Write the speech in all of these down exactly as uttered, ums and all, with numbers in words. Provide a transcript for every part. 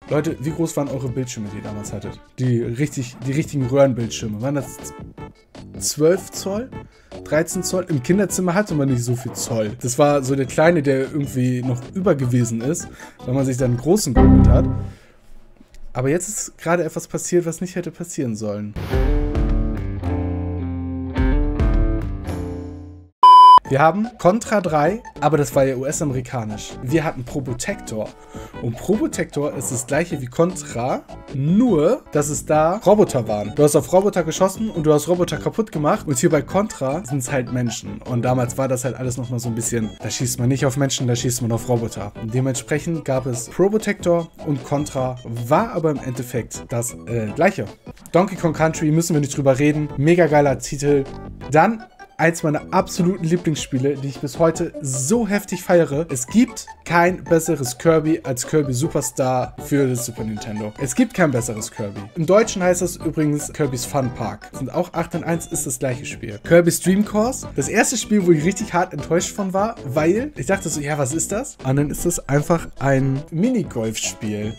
Leute, wie groß waren eure Bildschirme, die ihr damals hattet? Die, richtig, die richtigen Röhrenbildschirme. Waren das zwölf Zoll? dreizehn Zoll? Im Kinderzimmer hatte man nicht so viel Zoll. Das war so der kleine, der irgendwie noch über gewesen ist, weil man sich dann einen großen geholt hat. Aber jetzt ist gerade etwas passiert, was nicht hätte passieren sollen. Wir haben Contra drei, aber das war ja U S-amerikanisch. Wir hatten Probotector. Und Probotector ist das gleiche wie Contra, nur, dass es da Roboter waren. Du hast auf Roboter geschossen und du hast Roboter kaputt gemacht. Und hier bei Contra sind es halt Menschen. Und damals war das halt alles nochmal so ein bisschen, da schießt man nicht auf Menschen, da schießt man auf Roboter. Und dementsprechend gab es Probotector und Contra, war aber im Endeffekt das äh, gleiche. Donkey Kong Country, müssen wir nicht drüber reden. Mega geiler Titel. Dann eins meiner absoluten Lieblingsspiele, die ich bis heute so heftig feiere. Es gibt kein besseres Kirby als Kirby Superstar für das Super Nintendo. Es gibt kein besseres Kirby. Im Deutschen heißt das übrigens Kirby's Fun Park. Sind auch acht in eins, ist das gleiche Spiel. Kirby's Dream Course. Das erste Spiel, wo ich richtig hart enttäuscht von war, weil ich dachte so, ja, was ist das? Und dann ist es einfach ein Minigolf-Spiel.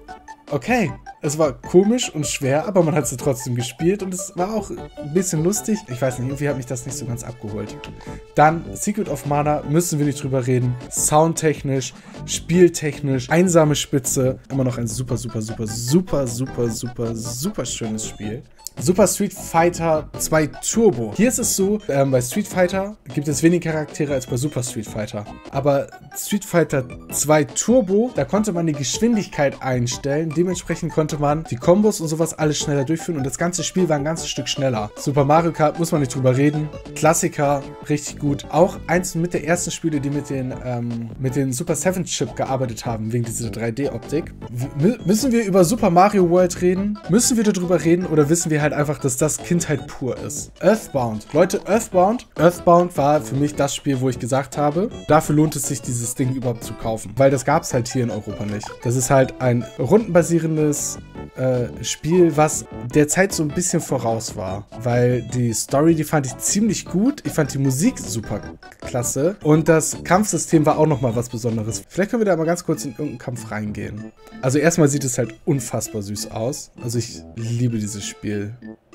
Okay, es war komisch und schwer, aber man hat sie trotzdem gespielt und es war auch ein bisschen lustig. Ich weiß nicht, irgendwie hat mich das nicht so ganz abgeholt. Dann Secret of Mana, müssen wir nicht drüber reden. Soundtechnisch, spieltechnisch, einsame Spitze. Immer noch ein super, super, super, super, super, super, super schönes Spiel. Super Street Fighter zwei Turbo. Hier ist es so, ähm, bei Street Fighter gibt es weniger Charaktere als bei Super Street Fighter. Aber Street Fighter zwei Turbo, da konnte man die Geschwindigkeit einstellen. Dementsprechend konnte man die Kombos und sowas alles schneller durchführen. Und das ganze Spiel war ein ganzes Stück schneller. Super Mario Kart, muss man nicht drüber reden. Klassiker, richtig gut. Auch eins mit der ersten Spiele, die mit den, ähm, mit den Super seven Chip gearbeitet haben, wegen dieser drei D-Optik. Müssen wir über Super Mario World reden? Müssen wir darüber reden oder wissen wir halt einfach, dass das Kindheit pur ist? Earthbound. Leute, Earthbound. Earthbound war für mich das Spiel, wo ich gesagt habe, dafür lohnt es sich, dieses Ding überhaupt zu kaufen. Weil das gab es halt hier in Europa nicht. Das ist halt ein rundenbasierendes äh, Spiel, was der Zeit so ein bisschen voraus war. Weil die Story, die fand ich ziemlich gut. Ich fand die Musik super klasse. Und das Kampfsystem war auch nochmal was Besonderes. Vielleicht können wir da mal ganz kurz in irgendeinen Kampf reingehen. Also erstmal sieht es halt unfassbar süß aus. Also ich liebe dieses Spiel.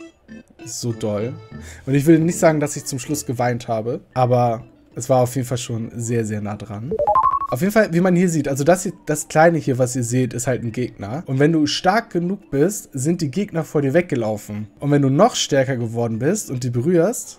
So doll. Und ich will nicht sagen, dass ich zum Schluss geweint habe, aber es war auf jeden Fall schon sehr, sehr nah dran. Auf jeden Fall, wie man hier sieht, also das, hier, das Kleine hier, was ihr seht, ist halt ein Gegner. Und wenn du stark genug bist, sind die Gegner vor dir weggelaufen. Und wenn du noch stärker geworden bist und die berührst,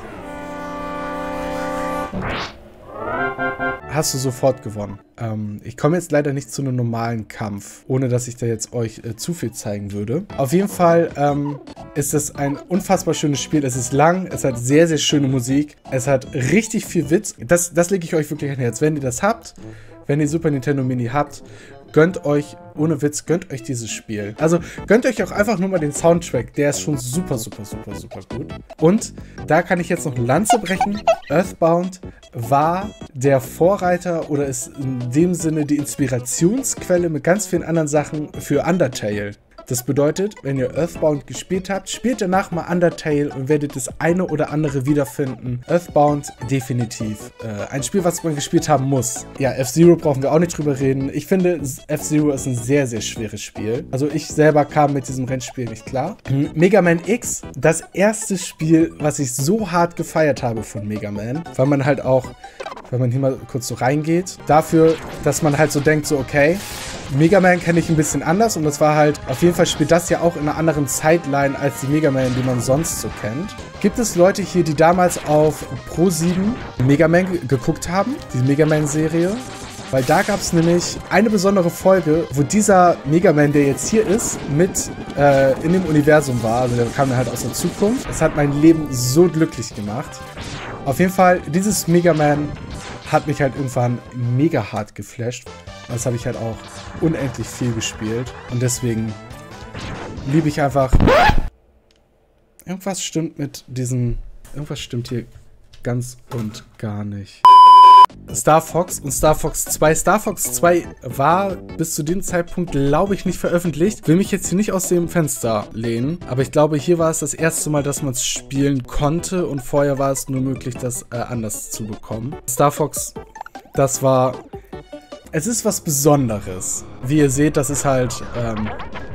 hast du sofort gewonnen. Ähm, ich komme jetzt leider nicht zu einem normalen Kampf, ohne dass ich da jetzt euch äh, zu viel zeigen würde. Auf jeden Fall ähm, ist es ein unfassbar schönes Spiel. Es ist lang, es hat sehr, sehr schöne Musik. Es hat richtig viel Witz. Das, das lege ich euch wirklich an Herz. Wenn ihr das habt, wenn ihr Super Nintendo Mini habt, gönnt euch, ohne Witz, gönnt euch dieses Spiel. Also gönnt euch auch einfach nur mal den Soundtrack. Der ist schon super, super, super, super gut. Und da kann ich jetzt noch eine Lanze brechen. Earthbound war der Vorreiter oder ist in dem Sinne die Inspirationsquelle mit ganz vielen anderen Sachen für Undertale. Das bedeutet, wenn ihr Earthbound gespielt habt, spielt danach mal Undertale und werdet das eine oder andere wiederfinden. Earthbound definitiv. Äh, ein Spiel, was man gespielt haben muss. Ja, F-Zero brauchen wir auch nicht drüber reden. Ich finde, F-Zero ist ein sehr, sehr schweres Spiel. Also ich selber kam mit diesem Rennspiel nicht klar. Mega Man X, das erste Spiel, was ich so hart gefeiert habe von Mega Man, weil man halt auch, wenn man hier mal kurz so reingeht, dafür, dass man halt so denkt, so okay, Mega Man kenne ich ein bisschen anders und das war halt, auf jeden Fall spielt das ja auch in einer anderen Zeitline als die Mega Man, die man sonst so kennt. Gibt es Leute hier, die damals auf Pro sieben Mega Man geguckt haben, die Mega Man Serie? Weil da gab es nämlich eine besondere Folge, wo dieser Mega Man, der jetzt hier ist, mit äh, in dem Universum war. Also der kam halt aus der Zukunft. Das hat mein Leben so glücklich gemacht. Auf jeden Fall, dieses Mega Man hat mich halt irgendwann mega hart geflasht. Das habe ich halt auch unendlich viel gespielt. Und deswegen liebe ich einfach... Irgendwas stimmt mit diesem... Irgendwas stimmt hier ganz und gar nicht. Star Fox und Star Fox zwei. Star Fox zwei war bis zu dem Zeitpunkt, glaube ich, nicht veröffentlicht. Will mich jetzt hier nicht aus dem Fenster lehnen, aber ich glaube, hier war es das erste Mal, dass man es spielen konnte und vorher war es nur möglich, das äh, anders zu bekommen. Star Fox, das war es ist was Besonderes. Wie ihr seht, das ist halt ähm,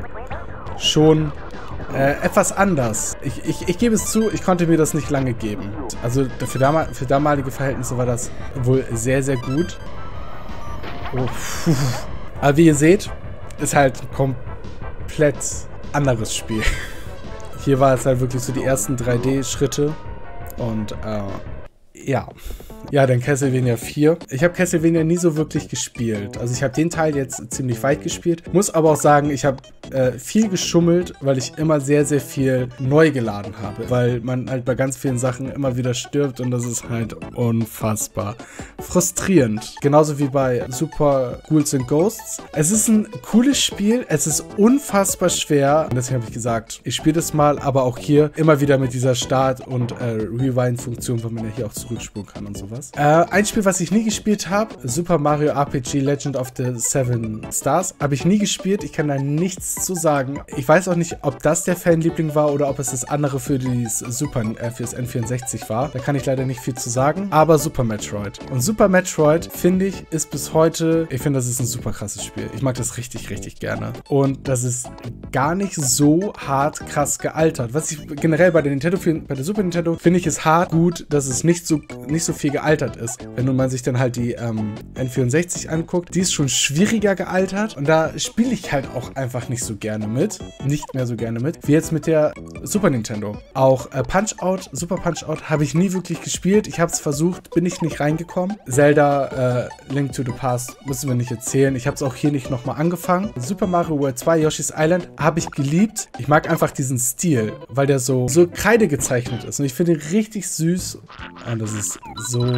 schon äh, etwas anders. Ich, ich, ich gebe es zu, ich konnte mir das nicht lange geben. Also für, damal für damalige Verhältnisse war das wohl sehr, sehr gut. Oh, puh. Aber wie ihr seht, ist halt ein komplett anderes Spiel. Hier war es halt wirklich so die ersten drei D-Schritte. Und äh, ja. Ja, dann Castlevania vier. Ich habe Castlevania nie so wirklich gespielt. Also ich habe den Teil jetzt ziemlich weit gespielt. Muss aber auch sagen, ich habe äh, viel geschummelt, weil ich immer sehr, sehr viel neu geladen habe. Weil man halt bei ganz vielen Sachen immer wieder stirbt und das ist halt unfassbar frustrierend. Genauso wie bei Super Ghouls and Ghosts. Es ist ein cooles Spiel. Es ist unfassbar schwer. Und deswegen habe ich gesagt, ich spiele das mal, aber auch hier immer wieder mit dieser Start- und äh, Rewind-Funktion, wo man ja hier auch zurückspulen kann und sowas. Äh, ein Spiel, was ich nie gespielt habe, Super Mario R P G Legend of the Seven Stars, habe ich nie gespielt. Ich kann da nichts zu sagen. Ich weiß auch nicht, ob das der Fanliebling war oder ob es das andere für das Super, äh, für das N vierundsechzig war. Da kann ich leider nicht viel zu sagen. Aber Super Metroid. Und Super Metroid, finde ich, ist bis heute, ich finde, das ist ein super krasses Spiel. Ich mag das richtig, richtig gerne. Und das ist gar nicht so hart krass gealtert. Was ich generell bei der Nintendo, bei der Super Nintendo, finde ich es hart gut, dass es nicht so, nicht so viel gealtert ist. Wenn man sich dann halt die ähm, N vierundsechzig anguckt, die ist schon schwieriger gealtert und da spiele ich halt auch einfach nicht so gerne mit. Nicht mehr so gerne mit. Wie jetzt mit der Super Nintendo. Auch äh, Punch-Out, Super Punch-Out habe ich nie wirklich gespielt. Ich habe es versucht, bin ich nicht reingekommen. Zelda äh, Link to the Past müssen wir nicht erzählen. Ich habe es auch hier nicht nochmal angefangen. Super Mario World zwei, Yoshi's Island habe ich geliebt. Ich mag einfach diesen Stil, weil der so, so Kreide gezeichnet ist. Und ich finde ihn richtig süß. Und das ist so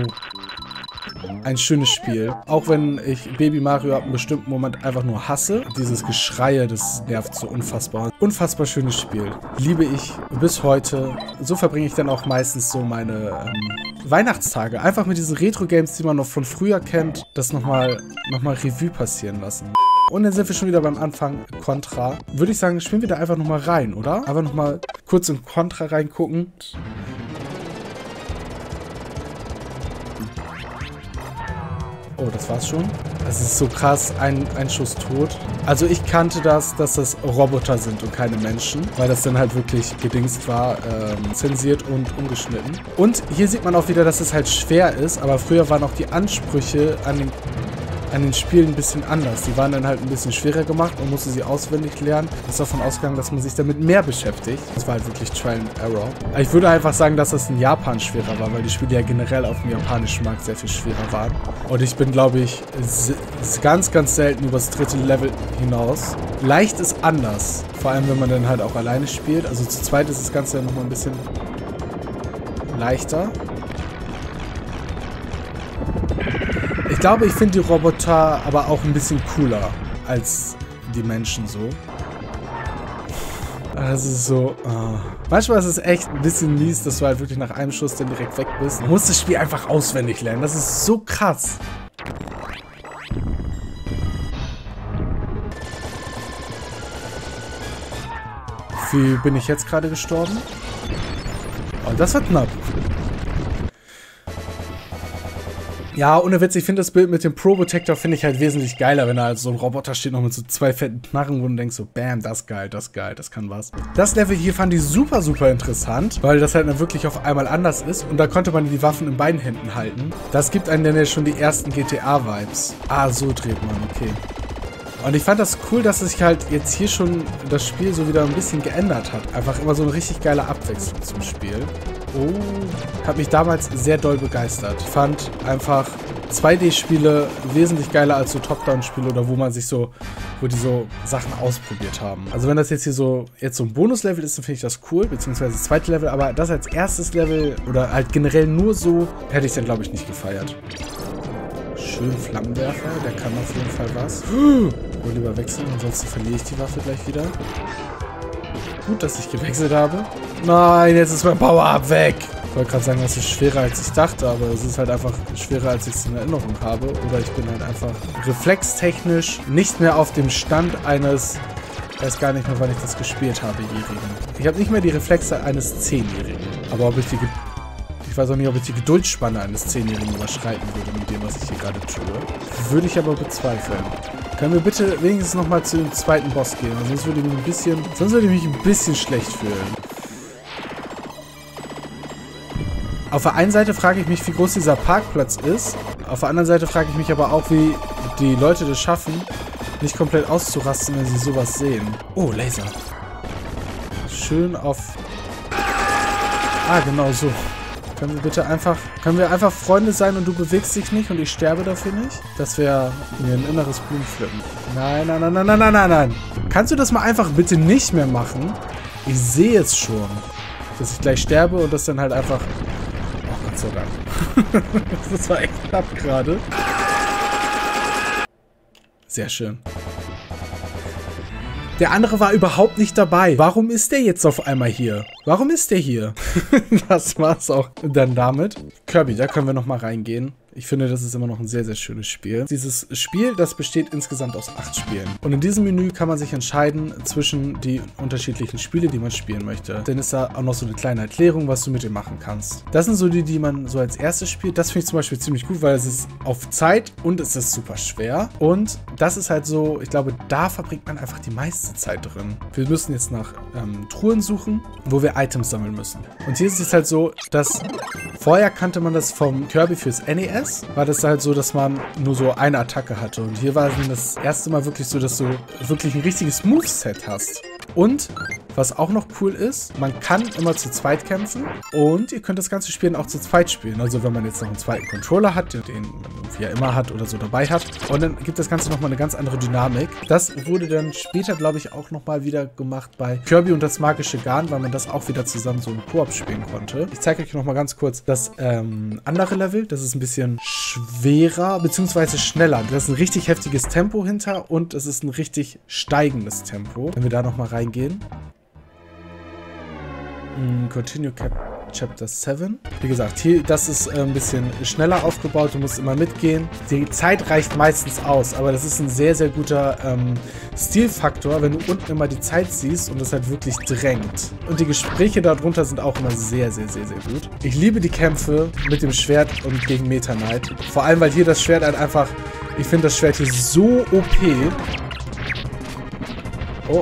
ein schönes Spiel. Auch wenn ich Baby Mario ab einem bestimmten Moment einfach nur hasse. Dieses Geschreie, das nervt so unfassbar. Unfassbar schönes Spiel. Liebe ich bis heute. So verbringe ich dann auch meistens so meine ähm, Weihnachtstage. Einfach mit diesen Retro-Games, die man noch von früher kennt, das nochmal noch mal Revue passieren lassen. Und dann sind wir schon wieder beim Anfang Contra. Würde ich sagen, spielen wir da einfach nochmal rein, oder? Einfach nochmal kurz in Contra reingucken. Oh, das war's schon. Das ist so krass, ein, ein Schuss tot. Also ich kannte das, dass das Roboter sind und keine Menschen, weil das dann halt wirklich gedingst war, ähm, zensiert und umgeschnitten. Und hier sieht man auch wieder, dass es halt schwer ist, aber früher waren auch die Ansprüche an den, an den Spielen ein bisschen anders. Die waren dann halt ein bisschen schwerer gemacht und musste sie auswendig lernen. Ist davon ausgegangen, dass man sich damit mehr beschäftigt. Das war halt wirklich Trial and Error. Ich würde einfach sagen, dass das in Japan schwerer war, weil die Spiele ja generell auf dem japanischen Markt sehr viel schwerer waren. Und ich bin, glaube ich, ganz, ganz selten übers dritte Level hinaus. Leicht ist anders. Vor allem, wenn man dann halt auch alleine spielt. Also zu zweit ist das Ganze ja nochmal ein bisschen leichter. Ich glaube, ich finde die Roboter aber auch ein bisschen cooler als die Menschen so. Das ist so... Oh. Manchmal ist es echt ein bisschen mies, dass du halt wirklich nach einem Schuss dann direkt weg bist. Man muss das Spiel einfach auswendig lernen. Das ist so krass. Wie bin ich jetzt gerade gestorben? Oh, das war knapp. Ja, ohne Witz, ich finde das Bild mit dem Probotector finde ich halt wesentlich geiler, wenn da halt so ein Roboter steht noch mit so zwei fetten Knarren, wo du denkst so, bam, das ist geil, das ist geil, das kann was. Das Level hier fand ich super, super interessant, weil das halt dann wirklich auf einmal anders ist und da konnte man die Waffen in beiden Händen halten. Das gibt einem dann ja schon die ersten G T A-Vibes. Ah, so dreht man, okay. Und ich fand das cool, dass sich halt jetzt hier schon das Spiel so wieder ein bisschen geändert hat. Einfach immer so eine richtig geile Abwechslung zum Spiel. Oh, hat mich damals sehr doll begeistert. Ich fand einfach zwei D-Spiele wesentlich geiler als so Top-Down-Spiele oder wo man sich so, wo die so Sachen ausprobiert haben. Also wenn das jetzt hier so, jetzt so ein Bonuslevel ist, dann finde ich das cool, beziehungsweise das zweite Level, aber das als erstes Level oder halt generell nur so, hätte ich dann glaube ich nicht gefeiert. Schön Flammenwerfer, der kann auf jeden Fall was. Ich will lieber wechseln, ansonsten verliere ich die Waffe gleich wieder. Gut, dass ich gewechselt habe. Nein, jetzt ist mein Power-Up weg. Ich wollte gerade sagen, das ist schwerer als ich dachte, aber es ist halt einfach schwerer, als ich es in Erinnerung habe. Oder ich bin halt einfach reflextechnisch nicht mehr auf dem Stand eines, ich weiß gar nicht mehr, wann ich das gespielt habe, Jährigen. Ich habe nicht mehr die Reflexe eines Zehnjährigen. Aber ob ich die, ich weiß auch nicht, ob ich die Geduldsspanne eines Zehnjährigen überschreiten würde mit dem, was ich hier gerade tue. Würde ich aber bezweifeln. Können wir bitte wenigstens nochmal zu dem zweiten Boss gehen? Sonst würde ich mich ein bisschen, sonst würde ich mich ein bisschen schlecht fühlen. Auf der einen Seite frage ich mich, wie groß dieser Parkplatz ist. Auf der anderen Seite frage ich mich aber auch, wie die Leute das schaffen, nicht komplett auszurasten, wenn sie sowas sehen. Oh, Laser. Schön auf... Ah, genau so. Können wir bitte einfach... Können wir einfach Freunde sein und du bewegst dich nicht und ich sterbe dafür nicht? Das wäre mir ein inneres Blumenpflücken. Nein, nein, nein, nein, nein, nein, nein, nein. Kannst du das mal einfach bitte nicht mehr machen? Ich sehe es schon. Dass ich gleich sterbe und das dann halt einfach... Oh Gott sei Dank. Das war echt knapp gerade. Sehr schön. Der andere war überhaupt nicht dabei. Warum ist der jetzt auf einmal hier? Warum ist der hier? Das war's auch dann damit. Kirby, da können wir nochmal reingehen. Ich finde, das ist immer noch ein sehr, sehr schönes Spiel. Dieses Spiel, das besteht insgesamt aus acht Spielen. Und in diesem Menü kann man sich entscheiden zwischen die unterschiedlichen Spiele, die man spielen möchte. Dann ist da auch noch so eine kleine Erklärung, was du mit denen machen kannst. Das sind so die, die man so als erstes spielt. Das finde ich zum Beispiel ziemlich gut, weil es ist auf Zeit und es ist super schwer. Und das ist halt so, ich glaube, da verbringt man einfach die meiste Zeit drin. Wir müssen jetzt nach ähm, Truhen suchen, wo wir Items sammeln müssen. Und hier ist es halt so, dass vorher kannte man das vom Kirby fürs N E S. War das halt so, dass man nur so eine Attacke hatte. Und hier war es das erste Mal wirklich so, dass du wirklich ein richtiges Moveset hast. Und was auch noch cool ist, man kann immer zu zweit kämpfen und ihr könnt das ganze Spiel auch zu zweit spielen. Also wenn man jetzt noch einen zweiten Controller hat, den man irgendwie ja immer hat oder so dabei hat. Und dann gibt das Ganze nochmal eine ganz andere Dynamik. Das wurde dann später, glaube ich, auch nochmal wieder gemacht bei Kirby und das magische Garn, weil man das auch wieder zusammen so im Koop spielen konnte. Ich zeige euch nochmal ganz kurz das ähm, andere Level. Das ist ein bisschen schwerer bzw. schneller. Da ist ein richtig heftiges Tempo hinter und es ist ein richtig steigendes Tempo. Wenn wir da nochmal reingehen. Continue Cap Chapter sieben. Wie gesagt, hier, das ist äh, ein bisschen schneller aufgebaut. Du musst immer mitgehen. Die Zeit reicht meistens aus, aber das ist ein sehr, sehr guter ähm, Stilfaktor, wenn du unten immer die Zeit siehst und das halt wirklich drängt. Und die Gespräche darunter sind auch immer sehr, sehr, sehr, sehr gut. Ich liebe die Kämpfe mit dem Schwert und gegen Meta Knight. Vor allem, weil hier das Schwert halt einfach... Ich finde das Schwert hier so O P. Oh.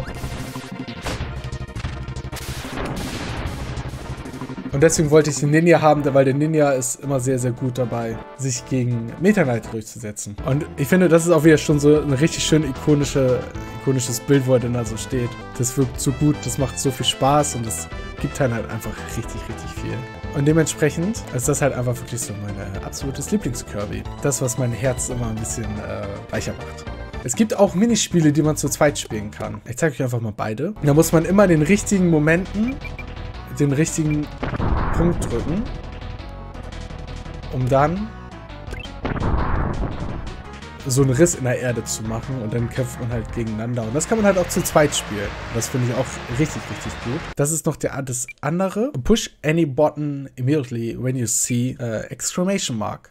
Und deswegen wollte ich den Ninja haben, weil der Ninja ist immer sehr, sehr gut dabei, sich gegen Meta Knight durchzusetzen. Und ich finde, das ist auch wieder schon so ein richtig schön ikonische, ikonisches Bild, wo er denn da so steht. Das wirkt so gut, das macht so viel Spaß und das gibt halt einfach richtig, richtig viel. Und dementsprechend ist das halt einfach wirklich so mein absolutes Lieblings-Kirby. Das, was mein Herz immer ein bisschen äh, weicher macht. Es gibt auch Minispiele, die man zu zweit spielen kann. Ich zeige euch einfach mal beide. Da muss man immer den richtigen Momenten den richtigen Punkt drücken, um dann so einen Riss in der Erde zu machen und dann kämpft man halt gegeneinander. Und das kann man halt auch zu zweit spielen. Das finde ich auch richtig, richtig gut. Das ist noch der, das andere. Push any button immediately when you see uh, exclamation mark.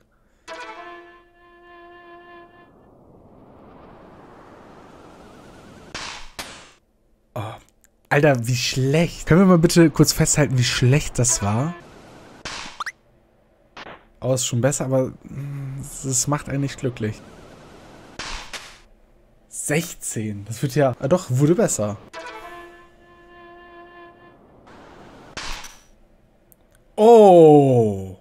Oh. Alter, wie schlecht. Können wir mal bitte kurz festhalten, wie schlecht das war? Oh, ist schon besser, aber es macht einen nicht glücklich. sechzehn. Das wird ja... Ah, doch, wurde besser. Oh.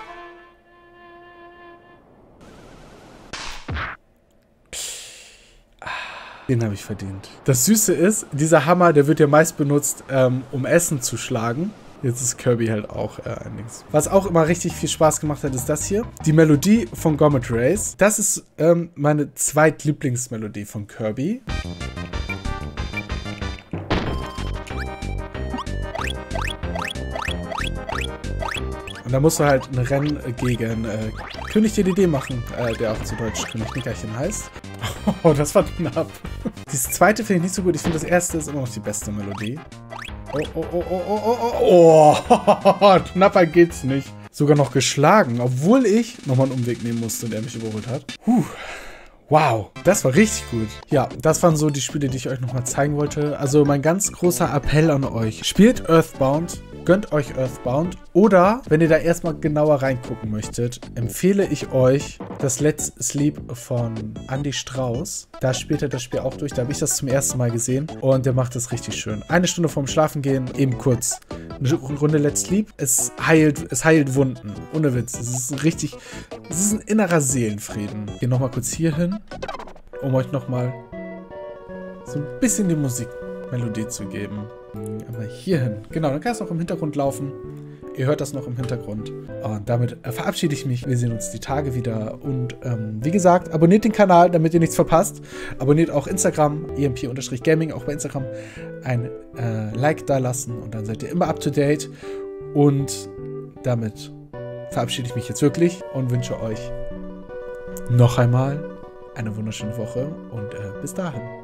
Den habe ich verdient. Das Süße ist, dieser Hammer, der wird ja meist benutzt, ähm, um Essen zu schlagen. Jetzt ist Kirby halt auch äh, ein Dings. Was auch immer richtig viel Spaß gemacht hat, ist das hier. Die Melodie von Gommet Race. Das ist ähm, meine zweitlieblingsmelodie von Kirby. Und da musst du halt ein Rennen gegen äh, König D D D machen, äh, der auch zu Deutsch König Nickerchen heißt. Oh, das war knapp. Das zweite finde ich nicht so gut. Ich finde, das erste ist immer noch die beste Melodie. Oh, oh, oh, oh, oh, oh, oh. Oh, knapper geht's nicht. Sogar noch geschlagen, obwohl ich nochmal einen Umweg nehmen musste und er mich überholt hat. Puh. Wow, das war richtig gut. Ja, das waren so die Spiele, die ich euch nochmal zeigen wollte. Also mein ganz großer Appell an euch. Spielt Earthbound, gönnt euch Earthbound. Oder, wenn ihr da erstmal genauer reingucken möchtet, empfehle ich euch das Let's Sleep von Andy Strauß. Da spielt er das Spiel auch durch. Da habe ich das zum ersten Mal gesehen. Und der macht das richtig schön. Eine Stunde vorm Schlafengehen, eben kurz eine Runde Let's Sleep. Es heilt, es heilt Wunden. Ohne Witz. Es ist ein richtig, es ist ein innerer Seelenfrieden. Ich gehe nochmal kurz hier hin, um euch nochmal so ein bisschen die Musikmelodie zu geben. Aber hier hin. Genau, dann kann es auch im Hintergrund laufen. Ihr hört das noch im Hintergrund. Und damit verabschiede ich mich. Wir sehen uns die Tage wieder. Und ähm, wie gesagt, abonniert den Kanal, damit ihr nichts verpasst. Abonniert auch Instagram, E M P Gaming, auch bei Instagram ein äh, Like da lassen. Und dann seid ihr immer up to date. Und damit verabschiede ich mich jetzt wirklich und wünsche euch noch einmal eine wunderschöne Woche. Und äh, bis dahin.